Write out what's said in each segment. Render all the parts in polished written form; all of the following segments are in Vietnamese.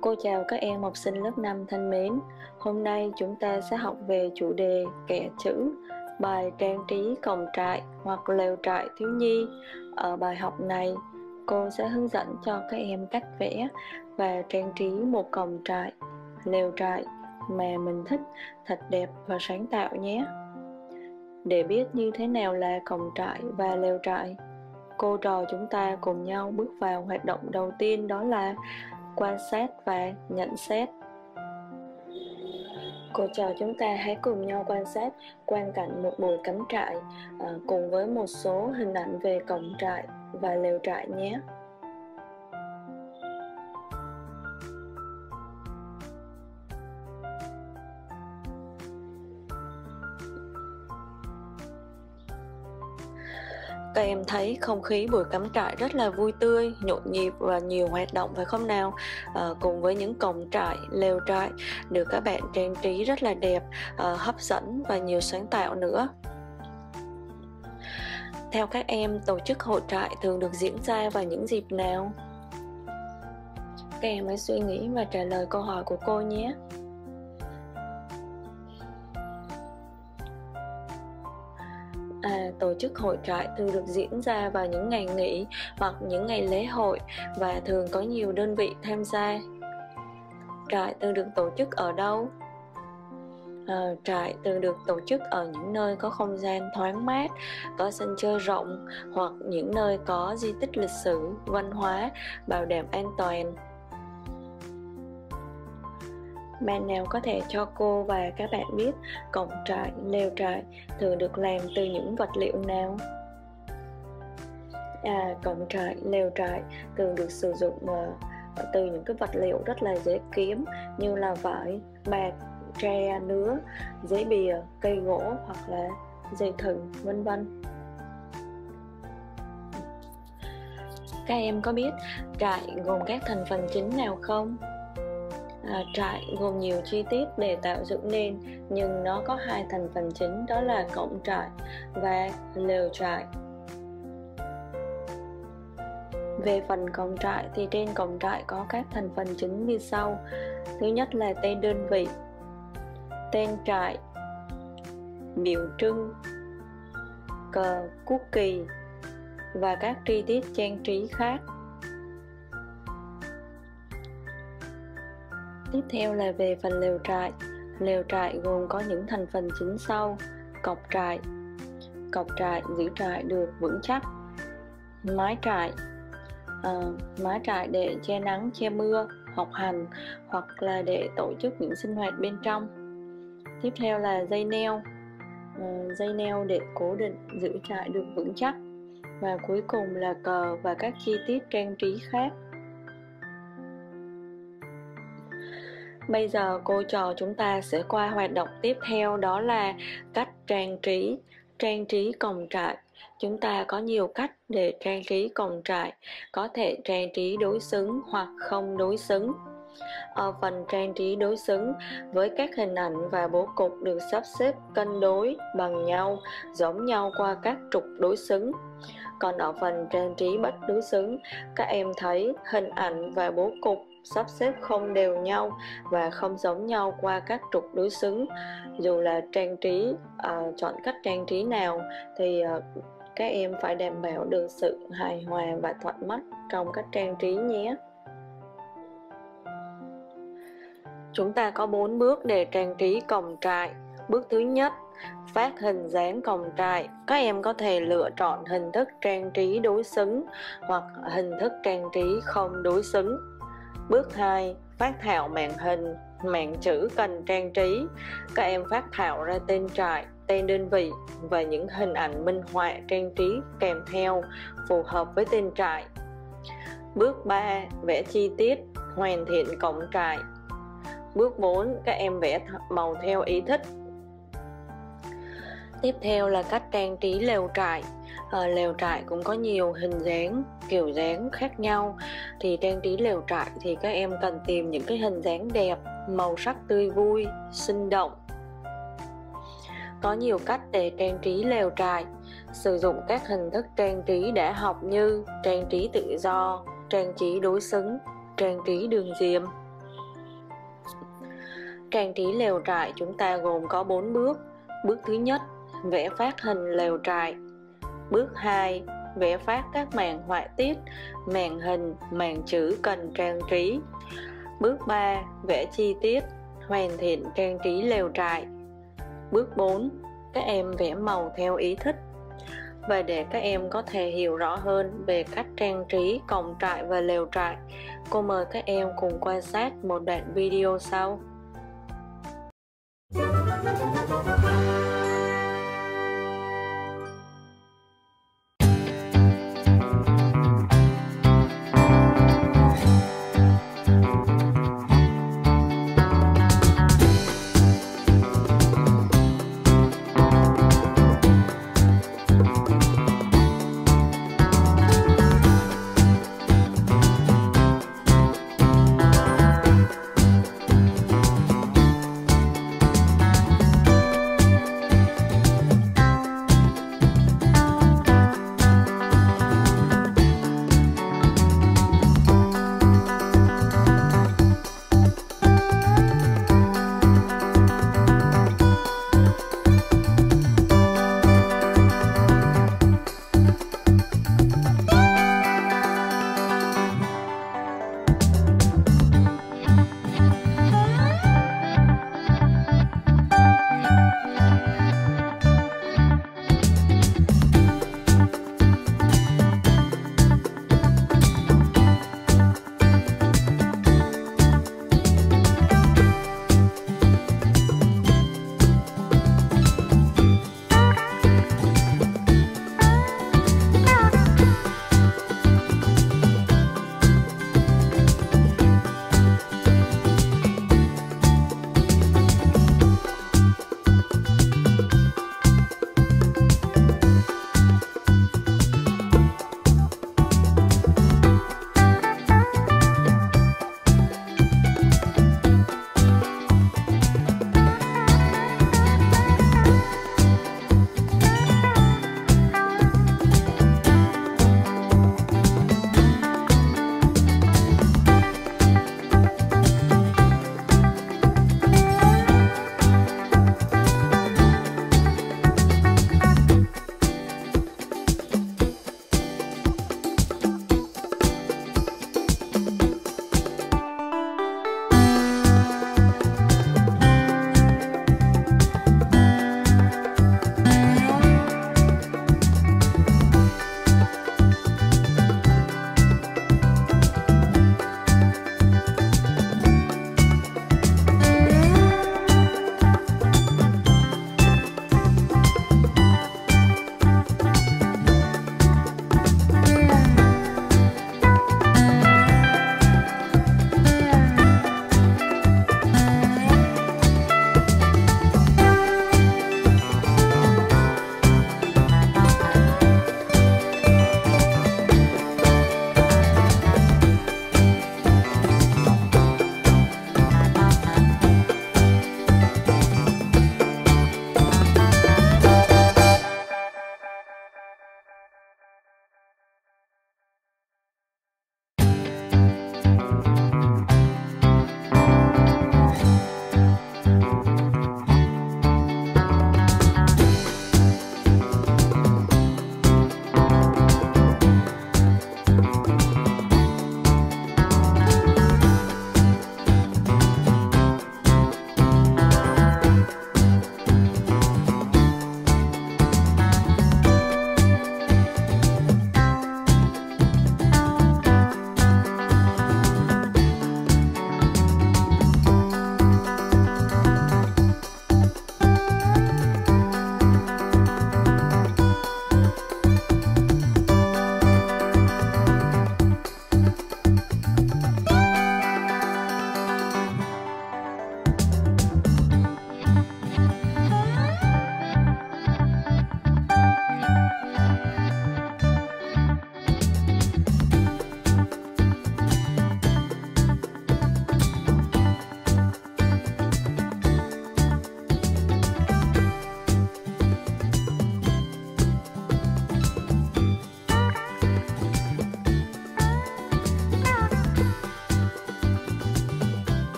Cô chào các em học sinh lớp 5 thân mến. Hôm nay chúng ta sẽ học về chủ đề kẻ chữ, bài trang trí cổng trại hoặc lều trại thiếu nhi. Ở bài học này, cô sẽ hướng dẫn cho các em cách vẽ và trang trí một cổng trại, lều trại mà mình thích, thật đẹp và sáng tạo nhé. Để biết như thế nào là cổng trại và lều trại, cô trò chúng ta cùng nhau bước vào hoạt động đầu tiên, đó là quan sát và nhận xét. Cô trò chúng ta hãy cùng nhau quan sát quang cảnh một buổi cắm trại cùng với một số hình ảnh về cổng trại và lều trại nhé. Các em thấy không khí buổi cắm trại rất là vui tươi, nhộn nhịp và nhiều hoạt động phải không nào? Cùng với những cổng trại, lều trại được các bạn trang trí rất là đẹp, hấp dẫn và nhiều sáng tạo nữa. Theo các em, tổ chức hội trại thường được diễn ra vào những dịp nào? Các em hãy suy nghĩ và trả lời câu hỏi của cô nhé. Tổ chức hội trại thường được diễn ra vào những ngày nghỉ hoặc những ngày lễ hội và thường có nhiều đơn vị tham gia. Trại thường được tổ chức ở đâu? Trại thường được tổ chức ở những nơi có không gian thoáng mát, có sân chơi rộng hoặc những nơi có di tích lịch sử, văn hóa, bảo đảm an toàn. Bạn nào có thể cho cô và các bạn biết cổng trại, lều trại thường được làm từ những vật liệu nào? Cổng trại, lều trại thường được sử dụng từ những cái vật liệu rất là dễ kiếm như là vải, bạt, tre, nứa, giấy bìa, cây gỗ hoặc là dây thừng, vân vân. Các em có biết trại gồm các thành phần chính nào không? Trại gồm nhiều chi tiết để tạo dựng nên, nhưng nó có hai thành phần chính, đó là cổng trại và lều trại. Về phần cổng trại thì trên cổng trại có các thành phần chính như sau. Thứ nhất là tên đơn vị, tên trại, biểu trưng, cờ, quốc kỳ và các chi tiết trang trí khác. Tiếp theo là về phần lều trại. Lều trại gồm có những thành phần chính sau: cọc trại. Cọc trại giữ trại được vững chắc. Mái trại. Mái trại để che nắng, che mưa, học hành hoặc là để tổ chức những sinh hoạt bên trong. Tiếp theo là dây neo. Dây neo để cố định giữ trại được vững chắc. Và cuối cùng là cờ và các chi tiết trang trí khác. Bây giờ cô trò chúng ta sẽ qua hoạt động tiếp theo, đó là cách trang trí. Trang trí cổng trại. Chúng ta có nhiều cách để trang trí cổng trại, có thể trang trí đối xứng hoặc không đối xứng. Ở phần trang trí đối xứng, với các hình ảnh và bố cục được sắp xếp cân đối bằng nhau, giống nhau qua các trục đối xứng. Còn ở phần trang trí bất đối xứng, các em thấy hình ảnh và bố cục sắp xếp không đều nhau và không giống nhau qua các trục đối xứng. Dù là trang trí, chọn cách trang trí nào thì các em phải đảm bảo được sự hài hòa và thuận mắt trong cách trang trí nhé. Chúng ta có 4 bước để trang trí cổng trại. Bước thứ nhất, phát hình dáng cổng trại. Các em có thể lựa chọn hình thức trang trí đối xứng hoặc hình thức trang trí không đối xứng. Bước 2, phác thảo mảng hình, mảng chữ cần trang trí. Các em phác thảo ra tên trại, tên đơn vị và những hình ảnh minh họa trang trí kèm theo phù hợp với tên trại. Bước 3, vẽ chi tiết, hoàn thiện cổng trại. Bước 4, các em vẽ màu theo ý thích. Tiếp theo là cách trang trí lều trại. Lều trại cũng có nhiều hình dáng, kiểu dáng khác nhau. Thì trang trí lều trại thì các em cần tìm những cái hình dáng đẹp, màu sắc tươi vui, sinh động. Có nhiều cách để trang trí lều trại. Sử dụng các hình thức trang trí đã học như trang trí tự do, trang trí đối xứng, trang trí đường diềm. Trang trí lều trại chúng ta gồm có 4 bước. Bước thứ nhất, vẽ phát hình lều trại. Bước 2, vẽ phát các màn họa tiết, màn hình, màn chữ cần trang trí. Bước 3, vẽ chi tiết, hoàn thiện trang trí lều trại. Bước 4, các em vẽ màu theo ý thích. Và để các em có thể hiểu rõ hơn về cách trang trí cổng trại và lều trại, cô mời các em cùng quan sát một đoạn video sau.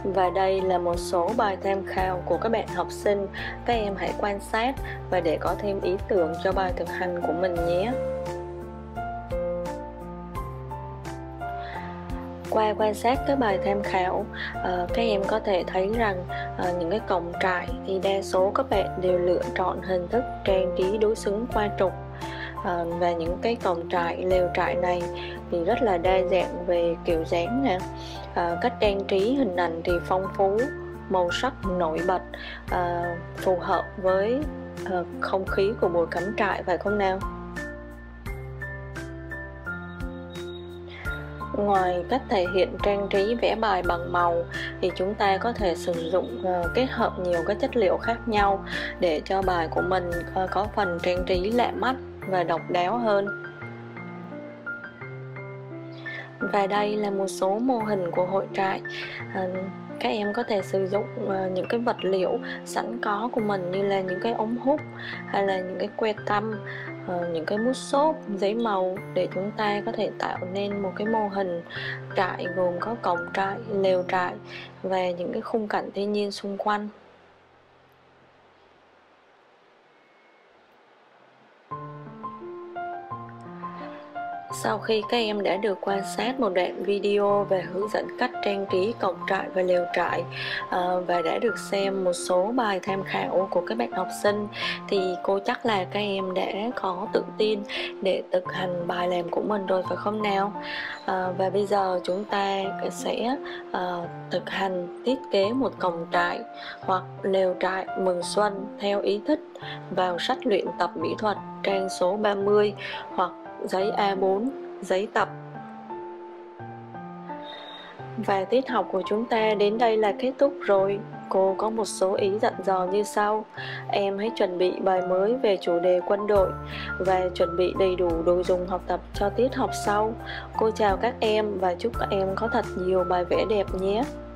Và đây là một số bài tham khảo của các bạn học sinh. Các em hãy quan sát và để có thêm ý tưởng cho bài thực hành của mình nhé. Qua quan sát các bài tham khảo, các em có thể thấy rằng những cái cổng trại thì đa số các bạn đều lựa chọn hình thức trang trí đối xứng qua trục. Và những cái cổng trại, lều trại này thì rất là đa dạng về kiểu dáng nè, cách trang trí hình ảnh thì phong phú, màu sắc nổi bật, phù hợp với không khí của buổi cắm trại, phải không nào? Ngoài cách thể hiện trang trí vẽ bài bằng màu thì chúng ta có thể sử dụng kết hợp nhiều các chất liệu khác nhau để cho bài của mình có phần trang trí lạ mắt và độc đáo hơn. Và đây là một số mô hình của hội trại. Các em có thể sử dụng những cái vật liệu sẵn có của mình như là những cái ống hút hay là những cái que tăm, những cái mút xốp, giấy màu để chúng ta có thể tạo nên một cái mô hình trại gồm có cổng trại, lều trại và những cái khung cảnh thiên nhiên xung quanh. Sau khi các em đã được quan sát một đoạn video về hướng dẫn cách trang trí cổng trại và lều trại và đã được xem một số bài tham khảo của các bạn học sinh thì cô chắc là các em đã có tự tin để thực hành bài làm của mình rồi, phải không nào? Và bây giờ chúng ta sẽ thực hành thiết kế một cổng trại hoặc lều trại mừng xuân theo ý thích vào sách luyện tập mỹ thuật trang số 30 hoặc giấy A4, giấy tập. Và tiết học của chúng ta đến đây là kết thúc rồi. Cô có một số ý dặn dò như sau. Em hãy chuẩn bị bài mới về chủ đề quân đội và chuẩn bị đầy đủ đồ dùng học tập cho tiết học sau. Cô chào các em và chúc các em có thật nhiều bài vẽ đẹp nhé.